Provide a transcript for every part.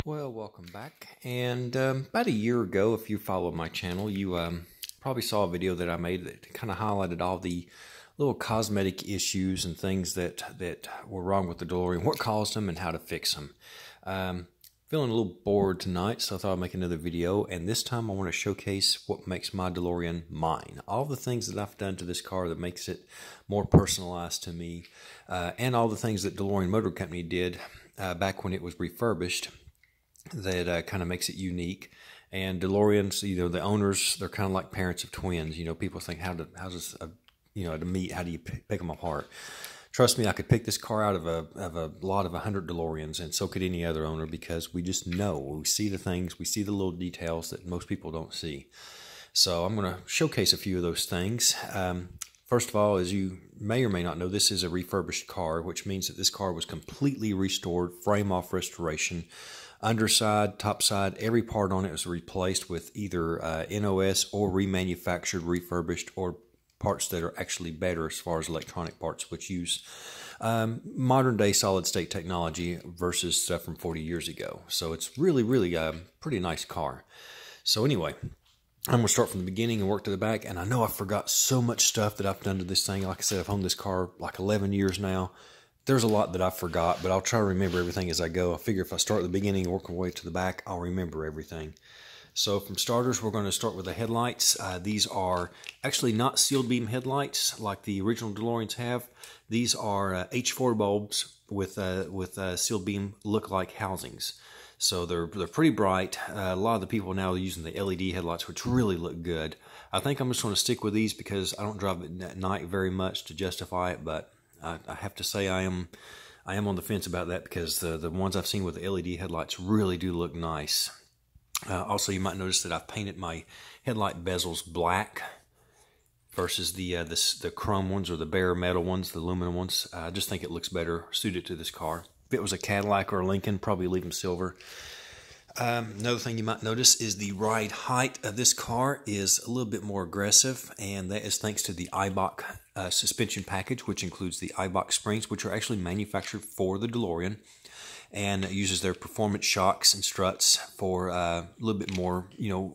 Well, welcome back. And about a year ago, if you follow my channel, you probably saw a video that I made that kind of highlighted all the little cosmetic issues and things that were wrong with the DeLorean, what caused them, and how to fix them. Feeling a little bored tonight, so I thought I'd make another video. And this time I want to showcase what makes my DeLorean mine. All the things that I've done to this car that makes it more personalized to me, and all the things that DeLorean Motor Company did back when it was refurbished that kind of makes it unique. And DeLoreans, the owners, they're kind of like parents of twins. People think, how does to meet, how do you pick them apart? Trust me, I could pick this car out of a lot of 100 DeLoreans, and so could any other owner, because we just know, we see the things, we see the little details that most people don't see. So I'm going to showcase a few of those things. First of all, as you may or may not know, this is a refurbished car, which means that this car was completely restored, frame-off restoration. Underside, topside, every part on it was replaced with either NOS or remanufactured, refurbished, or parts that are actually better as far as electronic parts, which use modern day solid state technology versus stuff from 40 years ago. So it's really a pretty nice car. So anyway, I'm going to start from the beginning and work to the back. And I know I forgot so much stuff that I've done to this thing. Like I said, I've owned this car like 11 years now. There's a lot that I forgot, but I'll try to remember everything as I go. I figure if I start at the beginning and work my way to the back, I'll remember everything. So from starters, we're going to start with the headlights. These are actually not sealed beam headlights like the original DeLoreans have. These are H4 bulbs with sealed beam look-like housings. So they're pretty bright. A lot of the people now are using the LED headlights, which really look good. I think I'm just going to stick with these because I don't drive it at night very much to justify it, but I have to say I am on the fence about that, because the ones I've seen with the LED headlights really do look nice. Also, you might notice that I've painted my headlight bezels black versus the chrome ones or the bare metal ones, the aluminum ones. I just think it looks better suited to this car. If it was a Cadillac or a Lincoln, probably leave them silver. Another thing you might notice is the ride height of this car is a little bit more aggressive, and that is thanks to the Eibach suspension package, which includes the Eibach springs, which are actually manufactured for the DeLorean, and it uses their performance shocks and struts for a little bit more,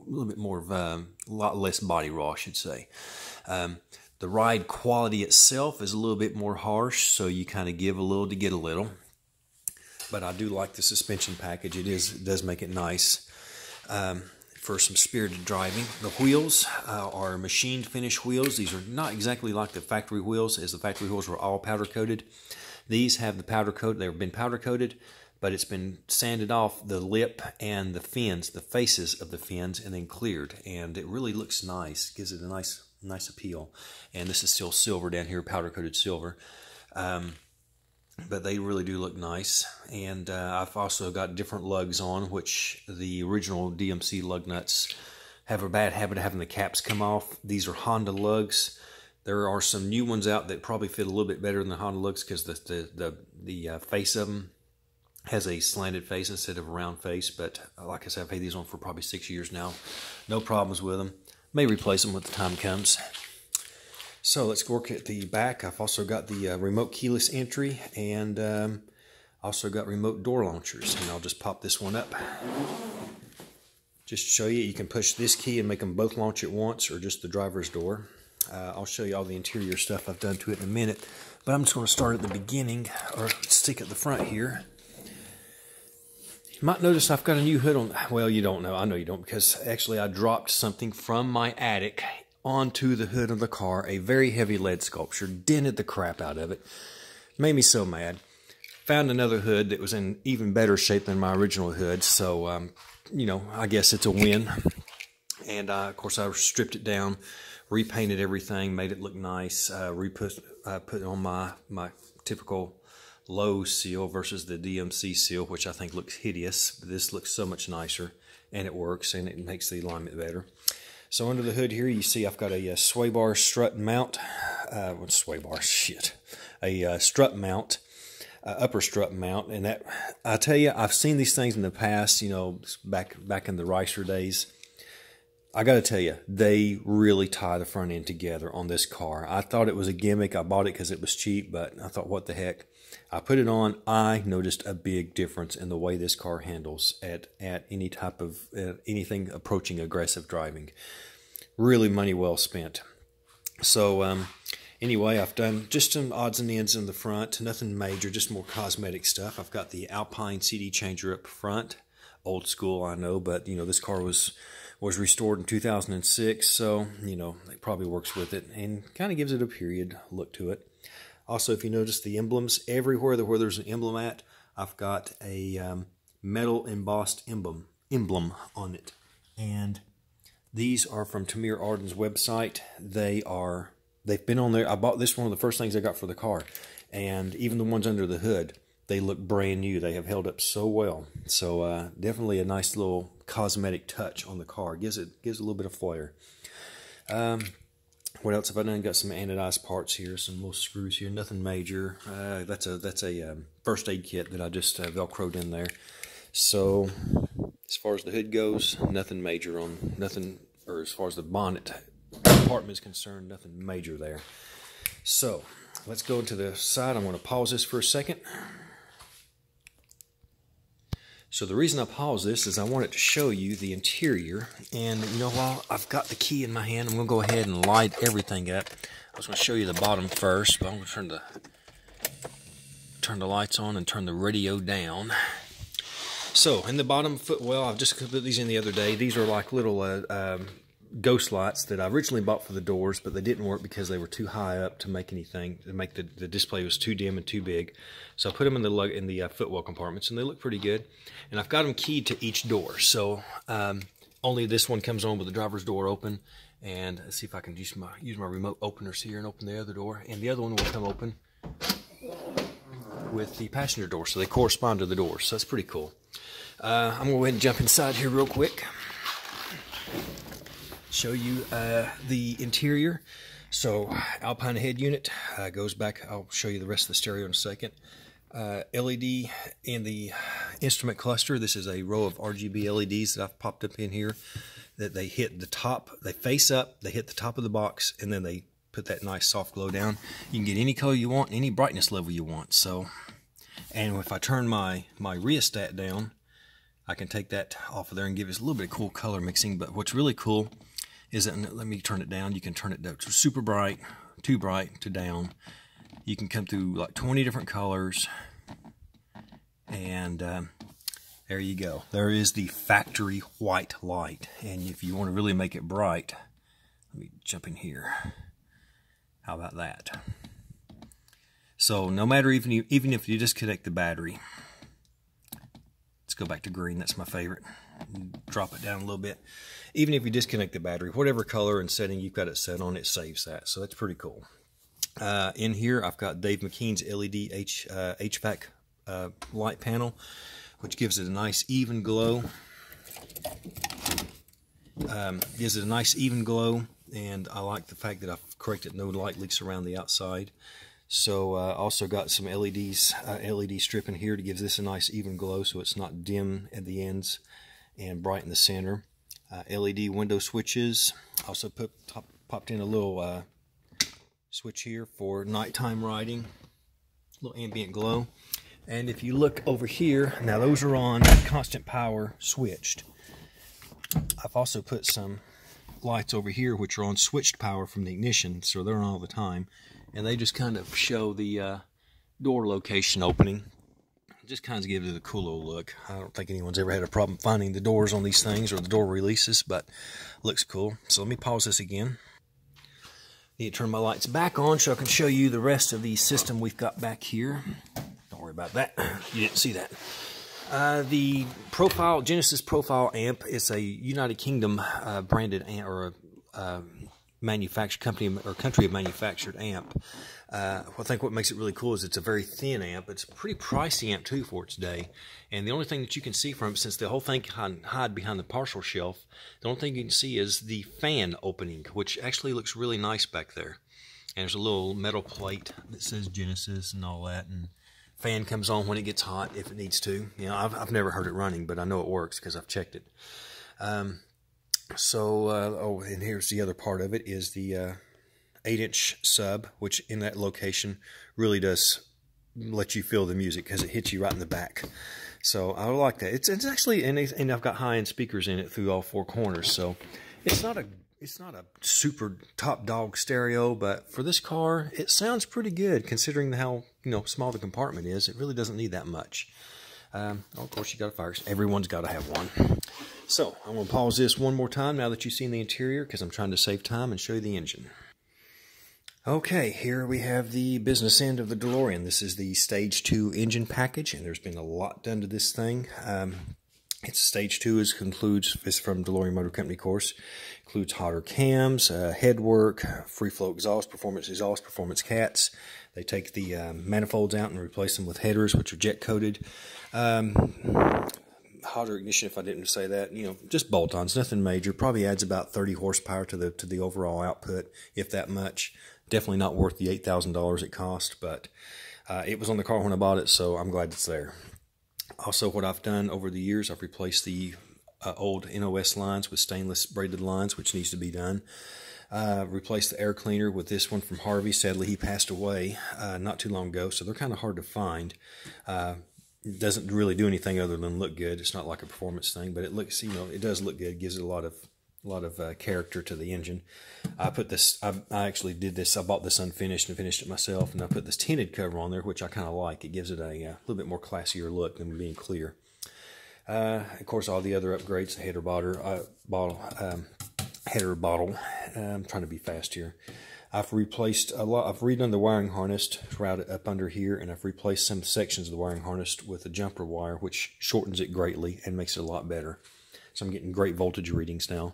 a lot less body roll, I should say. The ride quality itself is a little bit more harsh, so you kind of give a little to get a little. But I do like the suspension package. It does make it nice for some spirited driving. The wheels are machined finish wheels. These are not exactly like the factory wheels, as the factory wheels were all powder coated. These have the powder coat. They've been powder coated, but it's been sanded off the lip and the fins, the faces of the fins, and then cleared. And it really looks nice. Gives it a nice appeal. And this is still silver down here, powder coated silver. But they really do look nice. And I've also got different lugs on, which the original DMC lug nuts have a bad habit of having the caps come off. These are Honda lugs. There are some new ones out that probably fit a little bit better than the Honda lugs, because the face of them has a slanted face instead of a round face. But like I said, I've had these on for probably 6 years now. No problems with them. May replace them when the time comes. So let's work at the back. I've also got the remote keyless entry, and also got remote door launchers. And I'll just pop this one up. Just to show you, you can push this key and make them both launch at once, or just the driver's door. I'll show you all the interior stuff I've done to it in a minute. But I'm just going to start at the beginning, or stick at the front here. You might notice I've got a new hood on. Well, you don't know. I know you don't, because actually I dropped something from my attic onto the hood of the car, a very heavy lead sculpture, dented the crap out of it. Made me so mad. Found another hood that was in even better shape than my original hood, so, I guess it's a win. And, of course, I stripped it down, repainted everything, made it look nice, put on my typical low seal versus the DMC seal, which I think looks hideous. But this looks so much nicer, and it works, and it makes the alignment better. So under the hood here, you see I've got a sway bar strut mount. Sway bar? Shit. A strut mount, upper strut mount. And that, I tell you, I've seen these things in the past, back in the Ricer days. I got to tell you, they really tie the front end together on this car. I thought it was a gimmick. I bought it because it was cheap, but I thought, what the heck. I put it on. I noticed a big difference in the way this car handles at any type of anything approaching aggressive driving. Really money well spent. So anyway, I've done just some odds and ends in the front, nothing major, just more cosmetic stuff. I've got the Alpine CD changer up front, old school, I know, but you know, this car was restored in 2006, so you know, it probably works with it and kind of gives it a period look to it. Also, if you notice the emblems, everywhere where there's an emblem at, I've got a metal embossed emblem on it. And these are from Tamir Arden's website. They've been on there. I bought this one of the first things I got for the car. And even the ones under the hood, they look brand new. They have held up so well. So definitely a nice little cosmetic touch on the car. Gives a little bit of flair. What else have I done? Got some anodized parts here, some little screws here, nothing major. That's a first aid kit that I just velcroed in there. So as far as the hood goes, nothing major on nothing, or as far as the bonnet compartment is concerned, nothing major there. So let's go to the side. I'm going to pause this for a second. So the reason I pause this is I wanted to show you the interior. And you know, while I've got the key in my hand, I'm going to go ahead and light everything up. I was going to show you the bottom first, but I'm going to turn the lights on and turn the radio down. So in the bottom footwell, I've just put these in the other day. These are like little ghost lights that I originally bought for the doors, but they didn't work because they were too high up to make anything. To make the display was too dim and too big. So I put them in the footwell compartments, and they look pretty good. And I've got them keyed to each door. So only this one comes on with the driver's door open. And let's see if I can use my remote openers here and open the other door. And the other one will come open with the passenger door, so they correspond to the doors. So that's pretty cool. I'm going to go ahead and jump inside here real quick. Show you the interior. So Alpine head unit goes back. I'll show you the rest of the stereo in a second. LED in the instrument cluster. This is a row of RGB LEDs that I've popped up in here. That they hit the top. They face up. They hit the top of the box, and then they put that nice soft glow down. You can get any color you want, any brightness level you want. So, and if I turn my rheostat down, I can take that off of there and give us a little bit of cool color mixing. But what's really cool is that, let me turn it down. You can turn it down to super bright, too bright, to down. You can come through like 20 different colors. And there you go. There is the factory white light. And if you want to really make it bright, let me jump in here. How about that? So no matter, even if you disconnect the battery, let's go back to green. That's my favorite. Drop it down a little bit. Even if you disconnect the battery, whatever color and setting you've got it set on, it saves that. So that's pretty cool. In here, I've got Dave McKean's LED HVAC light panel, which gives it a nice even glow. Gives it a nice even glow, and I like the fact that I've corrected no light leaks around the outside. So also got some LEDs, LED strip in here to give this a nice even glow, so it's not dim at the ends and bright in the center. LED window switches. Also popped in a little switch here for nighttime riding, a little ambient glow. And if you look over here, now those are on constant power switched. I've also put some lights over here which are on switched power from the ignition, so they're on all the time, and they just kind of show the door location opening. It just kind of gives it a cool little look. I don't think anyone's ever had a problem finding the doors on these things or the door releases, but looks cool. So let me pause this again. Need to turn my lights back on so I can show you the rest of the system we've got back here. Don't worry about that. You didn't see that. The Profile, Genesis Profile amp is a United Kingdom branded amp, or a manufactured company or country of manufactured amp. I think what makes it really cool is it's a very thin amp. It's a pretty pricey amp too for its day. And the only thing that you can see from it, since the whole thing can hide behind the partial shelf, the only thing you can see is the fan opening, which actually looks really nice back there. And there's a little metal plate that says Genesis and all that, and fan comes on when it gets hot if it needs to. You know, I've never heard it running, but I know it works because I've checked it. Oh, and here's the other part of it is the 8-inch sub, which in that location really does let you feel the music because it hits you right in the back. So I like that. It's actually, and I've got high-end speakers in it through all four corners. So it's not a super top dog stereo, but for this car, it sounds pretty good considering how small the compartment is. It really doesn't need that much. Of course, you got a fire. Everyone's got to have one. So I'm going to pause this one more time now that you've seen the interior because I'm trying to save time and show you the engine. Okay, here we have the business end of the DeLorean. This is the Stage II engine package, and there's been a lot done to this thing. It's Stage II is from DeLorean Motor Company, of course. Includes hotter cams, headwork, free flow exhaust, performance cats. They take the manifolds out and replace them with headers, which are jet coated. Hotter ignition, if I didn't say that, just bolt-ons, nothing major. Probably adds about 30 horsepower to the overall output, if that much. Definitely not worth the $8,000 it cost, but it was on the car when I bought it, so I'm glad it's there. Also, what I've done over the years, I've replaced the old NOS lines with stainless braided lines, which needs to be done. Replaced the air cleaner with this one from Harvey. Sadly, he passed away not too long ago, so they're kind of hard to find. It doesn't really do anything other than look good. It's not like a performance thing, but it looks, it does look good. It gives it a lot of character to the engine. I actually did this. I bought this unfinished and finished it myself, and I put this tinted cover on there, which I kind of like. It gives it a little bit more classier look than being clear. Of course, all the other upgrades, the header bottle. I'm trying to be fast here. I've replaced a lot. I've redone the wiring harness to route it up under here, and I've replaced some sections of the wiring harness with a jumper wire, which shortens it greatly and makes it a lot better. So I'm getting great voltage readings now.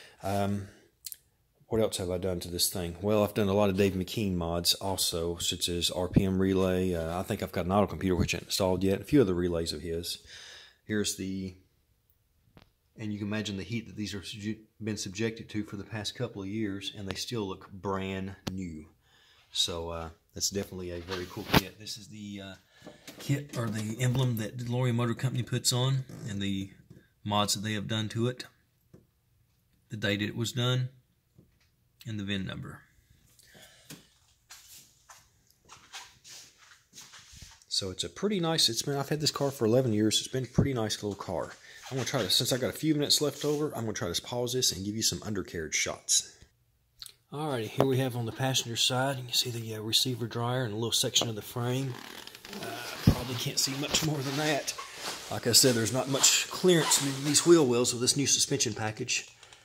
What else have I done to this thing? Well, I've done a lot of Dave McKean mods also, such as RPM relay. I think I've got an auto computer, which I haven't installed yet. A few other relays of his. Here's and you can imagine the heat that these have been subjected to for the past couple of years, and they still look brand new. So that's definitely a very cool kit. This is the kit, or the emblem that DeLorean Motor Company puts on, and the mods that they have done to it, the date it was done, and the VIN number. So it's a pretty nice, I've had this car for 11 years. It's been a pretty nice little car. I'm going to try to, since I got a few minutes left over, I'm going to try to pause this and give you some undercarriage shots. Alrighty, here we have on the passenger side, you can see the receiver dryer and a little section of the frame. Probably can't see much more than that. Like I said, there's not much clearance in these wheel wells with this new suspension package.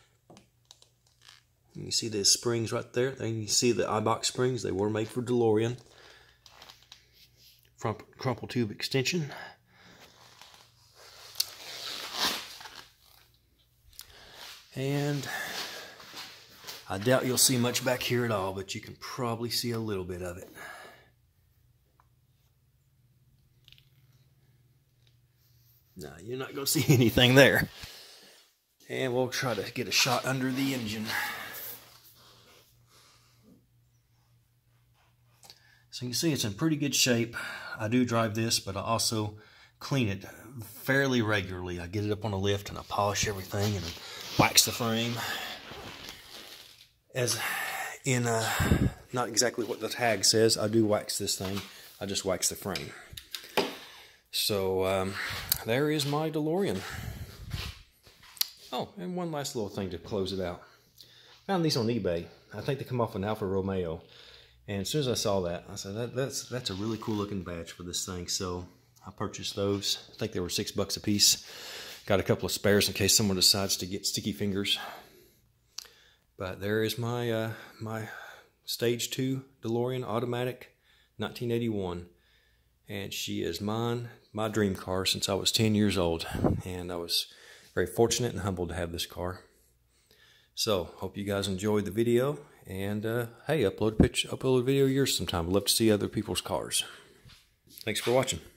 You can see the springs right there. Then you can see the iBox springs. They were made for DeLorean. Front crumple tube extension. And I doubt you'll see much back here at all, but you can probably see a little bit of it. No, you're not going to see anything there. And we'll try to get a shot under the engine. So you can see it's in pretty good shape. I do drive this, but I also clean it fairly regularly. I get it up on a lift and I polish everything and wax the frame. As in, not exactly what the tag says, I do wax this thing. I just wax the frame. So, there is my DeLorean. Oh, and one last little thing to close it out. Found these on eBay. I think they come off an Alfa Romeo. And as soon as I saw that, I said, that's a really cool looking badge for this thing. So I purchased those. I think they were $6 a piece. Got a couple of spares in case someone decides to get sticky fingers. But there is my my Stage II DeLorean Automatic 1981. And she is mine, my dream car since I was 10 years old. And I was very fortunate and humbled to have this car. So, hope you guys enjoyed the video. And, hey, upload a video of yours sometime. I'd love to see other people's cars. Thanks for watching.